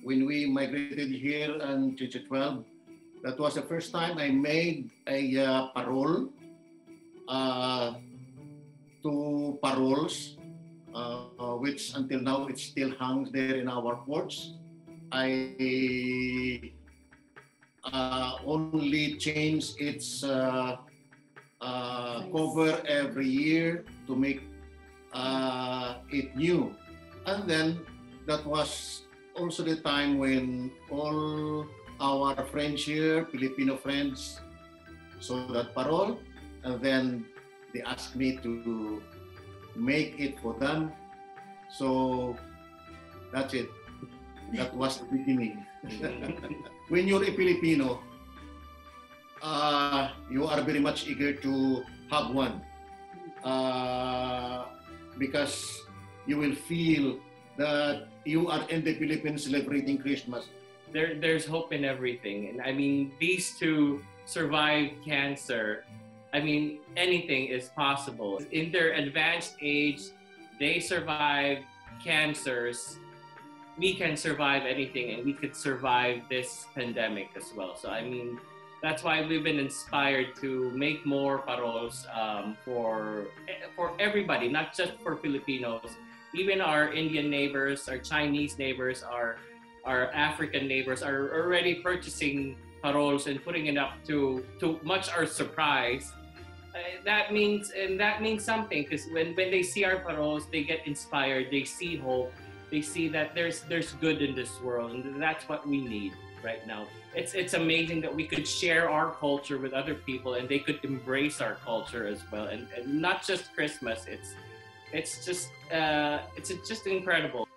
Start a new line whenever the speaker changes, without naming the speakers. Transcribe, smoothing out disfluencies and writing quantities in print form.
when we migrated here in 2012, that was the first time I made a parole uh, to paroles, which until now it still hangs there in our porch. I only change its cover every year to make it new. And then that was also the time when all our friends here, Filipino friends, saw that parole, and then they asked me to make it for them. So that's it. That was the beginning. When you're a Filipino, you are very much eager to have one because you will feel that you are in the Philippines celebrating Christmas.
There's hope in everything. And I mean, these two survived cancer. I mean, anything is possible. In their advanced age, they survived cancers. We can survive anything, and we could survive this pandemic as well. So, I mean, that's why we've been inspired to make more paroles for everybody, not just for Filipinos. Even our Indian neighbors, our Chinese neighbors, our African neighbors are already purchasing paroles and putting it up to much our surprise. That means something, because when they see our paroles, they get inspired. They see hope. They see that there's good in this world, and that's what we need right now. It's amazing that we could share our culture with other people, and they could embrace our culture as well, and not just Christmas. It's just incredible.